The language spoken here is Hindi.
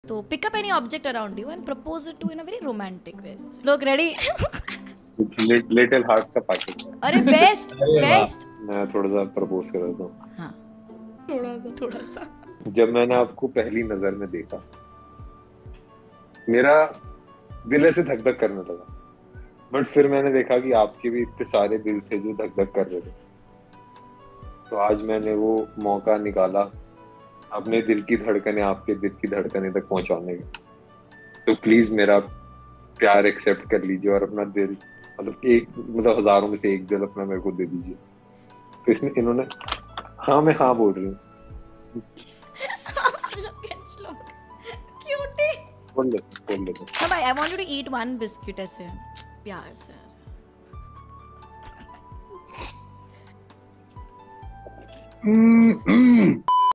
तो pick up any object around you and propose it to in a very romantic way. Look, ready? Little hearts का पैकेट। अरे बेस्ट बेस्ट। मैं थोड़ा सा प्रपोज कर रहा था। हाँ थोड़ा सा। जब मैंने आपको पहली नजर में देखा, मेरा दिल ऐसे धक धक करने लगा, बट फिर मैंने देखा कि आपके भी इतने सारे दिल थे जो धक धक कर रहे थे। तो आज मैंने वो मौका निकाला अपने दिल की धड़कने आपके दिल की धड़कने तक पहुंचाने का। तो प्लीज मेरा प्यार एक्सेप्ट कर लीजिए और अपना दिल, मतलब हजारों में से एक दिल अपना मेरे को दे दीजिए। तो इन्होंने हाँ, मैं हाँ बोल रही हूँ। बोल ले। No, but I want you to eat one biscuit ऐसे प्यार से।